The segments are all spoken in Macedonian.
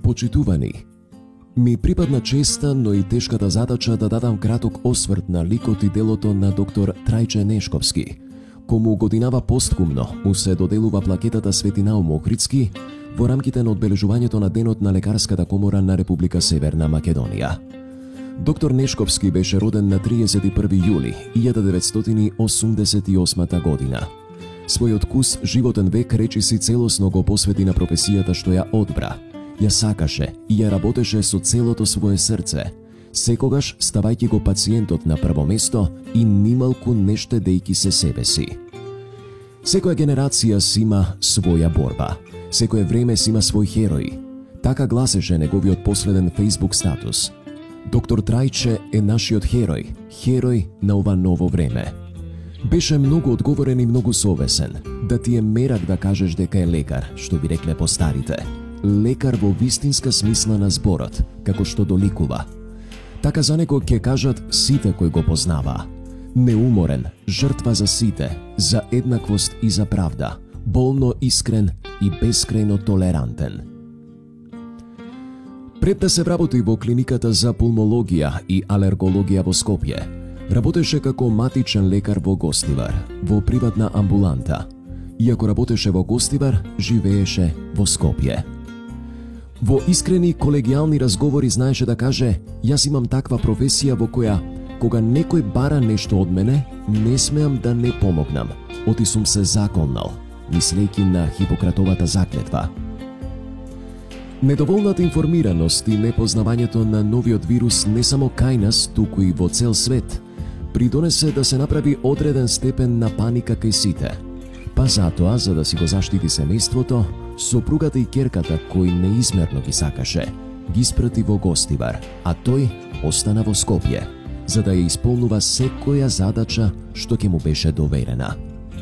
Почитувани, ми припадна честа, но и тешката задача да дадам краток осврт на ликот и делото на доктор Трајче Нешковски, кому годинава посткумно му се доделува плакетата Свети Наум Охридски во рамките на одбележувањето на Денот на Лекарската комора на Република Северна Македонија. Доктор Нешковски беше роден на 31 јули 1988 година. Својот кус животен век речиси целосно го посвети на професијата што ја одбра. Ја сакаше и ја работеше со целото свое срце, секогаш ставајќи го пациентот на прво место и нималку не штедејќи се себе си. Секоја генерација си има своја борба, секое време си има свој херој. Така гласеше неговиот последен Facebook статус. Доктор Трајче е нашиот херој, херој на ова ново време. Беше многу одговорен и многу совесен, да ти е мерак да кажеш дека е лекар, што би рекле постарите. Лекар во вистинска смисла на зборот, како што доликува. Така за него ќе кажат сите кои го познаваа. Неуморен, жртва за сите, за еднаквост и за правда, болно искрен и бескрајно толерантен. Пред да се вработи во клиниката за пулмологија и алергологија во Скопје, работеше како матичен лекар во Гостивар, во приватна амбуланта. Иако работеше во Гостивар, живееше во Скопје. Во искрени колегијални разговори знаеше да каже: јас имам таква професија во која, кога некој бара нешто од мене, не смеам да не помогнам. Оти сум се заколнал, мислејќи на Хипократовата заклетва. Недоволната информираност и непознавањето на новиот вирус не само кај нас, туку и во цел свет, придонесе да се направи одреден степен на паника кај сите. Па затоа, за да си го заштити семејството, сопругата и ќерката, кој неизмерно ги сакаше, ги спрати во Гостивар, а тој остана во Скопје, за да ја исполнува секоја задача што ќе му беше доверена.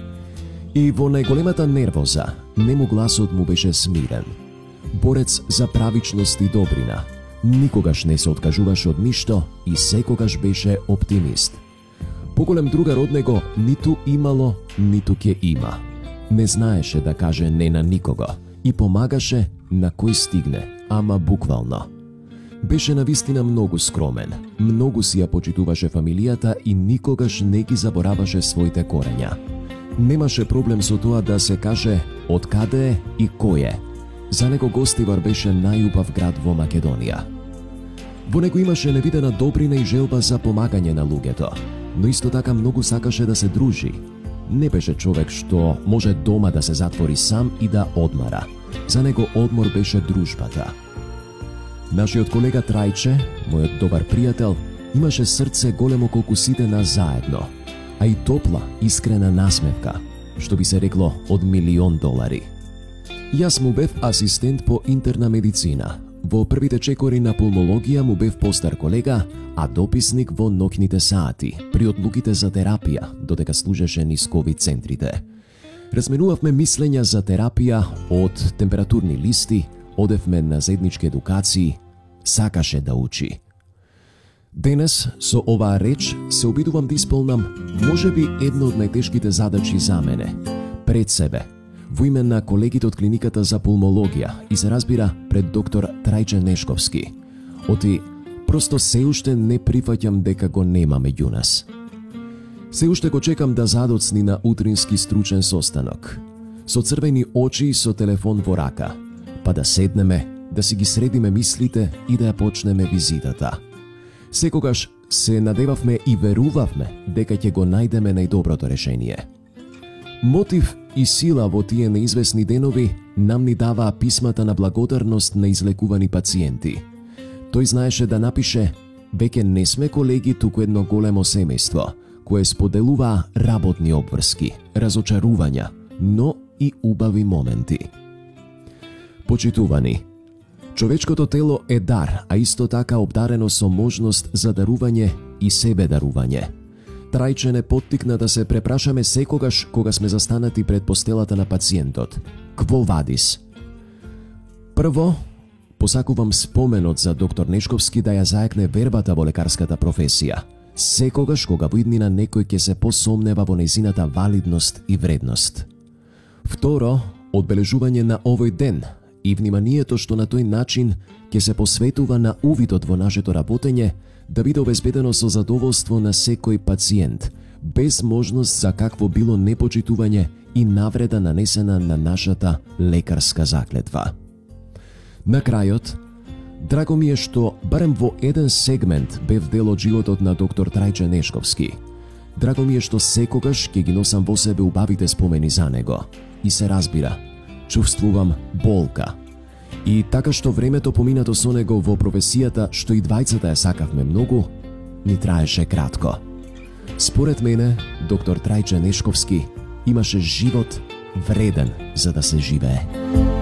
И во најголемата нервоза, нему гласот му беше смирен. Борец за правичност и добрина, никогаш не се откажуваше од ништо и секогаш беше оптимист. Поголем другар од него ниту имало, ниту ќе има. Не знаеше да каже не на никого и помагаше на кој стигне, ама буквално. Беше навистина многу скромен, многу си ја почитуваше фамилијата и никогаш не ги забораваше своите корења. Немаше проблем со тоа да се каже од каде е и кој е. За него Гостивар беше најубав град во Македонија. Во него имаше невидена добрина и желба за помагање на луѓето, но исто така многу сакаше да се дружи. Не беше човек што може дома да се затвори сам и да одмара. За него одмор беше дружбата. Нашиот колега Трајче, мојот добар пријател, имаше срце големо колку сите нас заедно, а и топла, искрена насмевка, што би се рекло од $1.000.000. Јас му бев асистент по интерна медицина. Во првите чекори на пулмологија му бев постар колега, а дописник во ноќните сати, при одлуките за терапија, додека служеше низ ковид центрите. Разменувавме мислења за терапија од температурни листи, одевме на заеднички едукации, сакаше да учи. Денес, со оваа реч, се обидувам да исполнам можеби една од најтешките задачи за мене, пред себе, во име на колегите од клиниката за пулмологија и се разбира пред доктор Трајче Нешковски. Оти, просто се уште не прифаќам дека го нема меѓу нас. Се уште го чекам да задоцни на утрински стручен состанок, со црвени очи и со телефон во рака, па да седнеме, да си ги средиме мислите и да ја почнеме визитата. Секогаш се надевавме и верувавме дека ќе го најдеме најдоброто решение. Мотив и сила во тие неизвестни денови нам ни даваа писмата на благодарност на излекувани пациенти. Тој знаеше да напише: веќе не сме колеги, туку едно големо семејство, кое споделуваа работни обврски, разочарувања, но и убави моменти. Почитувани, човечкото тело е дар, а исто така обдарено со можност за дарување и себе дарување. Трајче не поттикна да се препрашаме секогаш кога сме застанати пред постелата на пациентот. Кво вадис? Прво, посакувам споменот за доктор Нешковски да ја заекне вербата во лекарската професија. Секогаш кога во иднина некој ќе се посомнева во нејзината валидност и вредност. Второ, одбележување на овој ден и вниманието што на тој начин ќе се посветува на увидот во нашето работење да биде обезбедено со задоволство на секој пациент, без можност за какво било непочитување и навреда нанесена на нашата лекарска заклетва. На крајот, драго ми е што барем во еден сегмент бев дел од животот на доктор Трајче Нешковски. Драго ми е што секогаш ќе ги носам во себе убавите спомени за него. И се разбира, чувствувам болка. И така што времето поминато со него во професијата, што и двајцата ја сакавме многу, ни траеше кратко. Според мене, доктор Трајче Нешковски имаше живот вреден за да се живее.